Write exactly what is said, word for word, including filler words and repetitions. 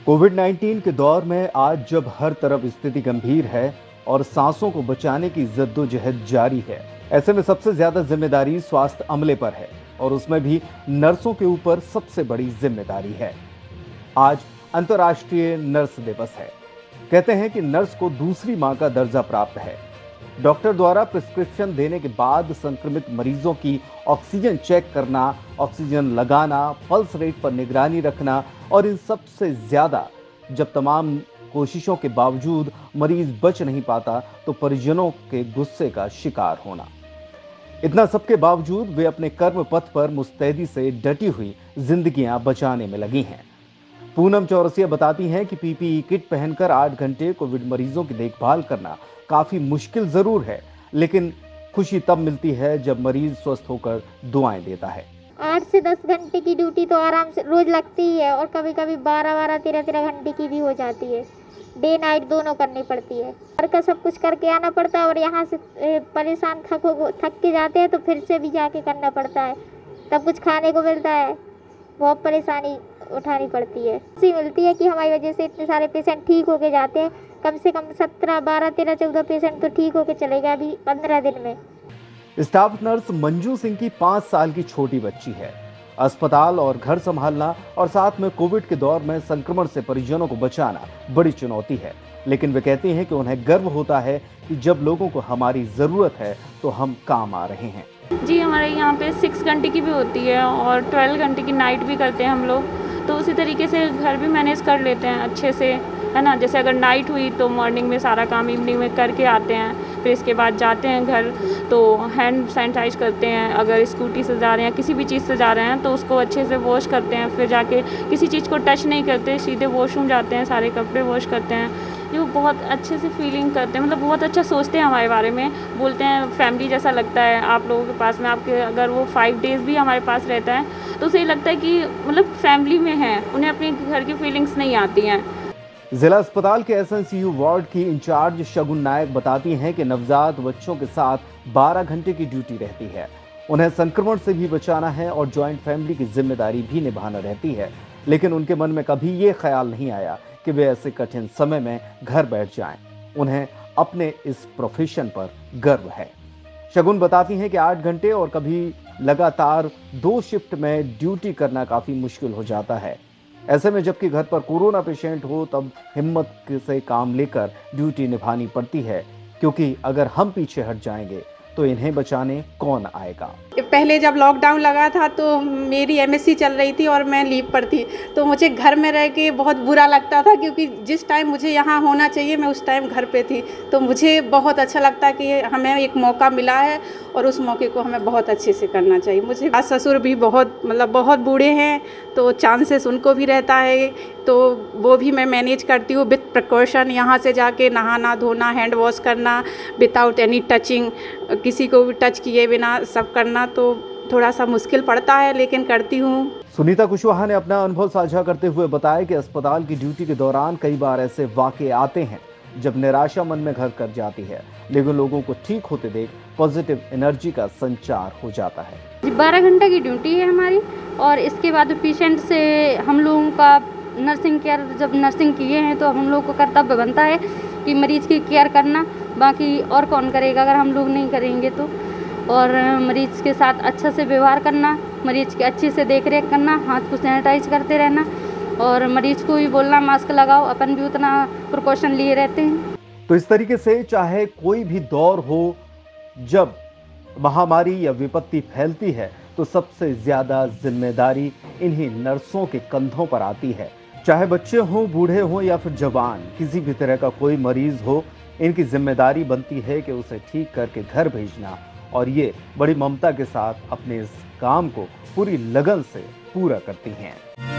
Covid nineteen के दौर में आज जब हर तरफ स्थिति गंभीर है और सांसों को बचाने की जद्दोजहद जारी है, ऐसे में सबसे ज्यादा जिम्मेदारी स्वास्थ्य अमले पर है और उसमें भी नर्सों के ऊपर सबसे बड़ी जिम्मेदारी है। आज अंतर्राष्ट्रीय नर्स दिवस है। कहते हैं कि नर्स को दूसरी मां का दर्जा प्राप्त है। डॉक्टर द्वारा प्रिस्क्रिप्शन देने के बाद संक्रमित मरीजों की ऑक्सीजन चेक करना, ऑक्सीजन लगाना, पल्स रेट पर निगरानी रखना और इन सब से ज्यादा जब तमाम कोशिशों के बावजूद मरीज बच नहीं पाता तो परिजनों के गुस्से का शिकार होना। इतना सबके बावजूद वे अपने कर्म पथ पर मुस्तैदी से डटी हुई जिंदगियां बचाने में लगी हैं। पूनम चौरसिया बताती हैं कि पीपीई किट पहनकर आठ घंटे कोविड मरीजों की देखभाल करना काफी मुश्किल जरूर है, लेकिन खुशी तब मिलती है जब मरीज स्वस्थ होकर दुआएं देता है। आठ से दस घंटे की ड्यूटी तो आराम से रोज लगती ही है और कभी कभी बारह बारह तेरह तेरह घंटे की भी हो जाती है। डे नाइट दोनों करनी पड़ती है। घर का सब कुछ करके आना पड़ता है और यहाँ से परेशान थक हो थक के जाते हैं तो फिर से भी जाके करना पड़ता है। तब कुछ खाने को मिलता है, बहुत परेशानी उठानी पड़ती है। खुशी मिलती है कि हमारी वजह से इतने सारे पेशेंट ठीक होके जाते हैं। कम से कम सत्रह बारह तेरह चौदह पेशेंट तो ठीक होके चले गए अभी पंद्रह दिन में। स्टाफ नर्स मंजू सिंह की पांच साल की छोटी बच्ची है। अस्पताल और घर संभालना और साथ में कोविड के दौर में संक्रमण से परिजनों को बचाना बड़ी चुनौती है, लेकिन वे कहती हैं कि उन्हें गर्व होता है कि जब लोगों को हमारी जरूरत है तो हम काम आ रहे हैं। जी, हमारे यहाँ पे सिक्स घंटे की भी होती है और ट्वेल्व घंटे की नाइट भी करते हैं हम लोग, तो उसी तरीके से घर भी मैनेज कर लेते हैं अच्छे से, है ना। जैसे अगर नाइट हुई तो मॉर्निंग में सारा काम इवनिंग में करके आते हैं, फिर इसके बाद जाते हैं घर तो हैंड सैनिटाइज करते हैं। अगर स्कूटी से जा रहे हैं, किसी भी चीज़ से जा रहे हैं तो उसको अच्छे से वॉश करते हैं, फिर जाके किसी चीज़ को टच नहीं करते, सीधे वॉशरूम जाते हैं, सारे कपड़े वॉश करते हैं। ये वो बहुत अच्छे से फीलिंग करते हैं, मतलब बहुत अच्छा सोचते हैं हमारे बारे में, बोलते हैं फैमिली जैसा लगता है आप लोगों के पास में। आपके अगर वो फाइव डेज़ भी हमारे पास रहता है तो उसे ये लगता है कि मतलब फैमिली में है, उन्हें अपने घर की फीलिंग्स नहीं आती हैं। जिला अस्पताल के S N C U ward की इंचार्ज शगुन नायक बताती हैं कि नवजात बच्चों के साथ बारह घंटे की ड्यूटी रहती है। उन्हें संक्रमण से भी बचाना है और ज्वाइंट फैमिली की जिम्मेदारी भी निभाना रहती है, लेकिन उनके मन में कभी ये ख्याल नहीं आया कि वे ऐसे कठिन समय में घर बैठ जाएं। उन्हें अपने इस प्रोफेशन पर गर्व है। शगुन बताती हैं कि आठ घंटे और कभी लगातार दो शिफ्ट में ड्यूटी करना काफी मुश्किल हो जाता है। ऐसे में जबकि घर पर कोरोना पेशेंट हो तब हिम्मत से काम लेकर ड्यूटी निभानी पड़ती है, क्योंकि अगर हम पीछे हट जाएंगे तो इन्हें बचाने कौन आएगा। पहले जब लॉकडाउन लगा था तो मेरी एम एस सी चल रही थी और मैं लीव पर थी, तो मुझे घर में रह के बहुत बुरा लगता था, क्योंकि जिस टाइम मुझे यहाँ होना चाहिए मैं उस टाइम घर पे थी। तो मुझे बहुत अच्छा लगता है कि हमें एक मौका मिला है और उस मौके को हमें बहुत अच्छे से करना चाहिए। मुझे सास ससुर भी बहुत मतलब बहुत बूढ़े हैं, तो चांसेस उनको भी रहता है, तो वो भी मैं मैनेज करती हूँ विथ प्रिकॉशन। यहाँ से जाके नहाना धोना, हैंड वॉश करना विदाउट एनी टचिंग, किसी को भी टच किए बिना सब करना, तो थोड़ा सा मुश्किल पड़ता है लेकिन करती हूँ। सुनीता कुशवाहा ने अपना अनुभव साझा करते हुए बताया कि अस्पताल की ड्यूटी के दौरान कई बार ऐसे वाकये आते हैं जब निराशा मन में घर कर जाती है, लेकिन लोगों को ठीक होते देख पॉजिटिव एनर्जी का संचार हो जाता है। बारह घंटे की ड्यूटी है हमारी और इसके बाद पेशेंट से हम लोगों का नर्सिंग केयर, जब नर्सिंग किए हैं तो हम लोग को कर्तव्य बनता है कि मरीज की केयर करना, बाकी और कौन करेगा अगर हम लोग नहीं करेंगे तो। और मरीज के साथ अच्छा से व्यवहार करना, मरीज की अच्छे से देख रेख करना, हाथ को सैनिटाइज करते रहना और मरीज को भी बोलना मास्क लगाओ, अपन भी उतना प्रिकॉशन लिए रहते हैं। तो इस तरीके से चाहे कोई भी दौर हो, जब महामारी या विपत्ति फैलती है तो सबसे ज्यादा जिम्मेदारी इन्हीं नर्सों के कंधों पर आती है। चाहे बच्चे हों, बूढ़े हों या फिर जवान, किसी भी तरह का कोई मरीज हो, इनकी जिम्मेदारी बनती है कि उसे ठीक करके घर भेजना, और ये बड़ी ममता के साथ अपने इस काम को पूरी लगन से पूरा करती हैं।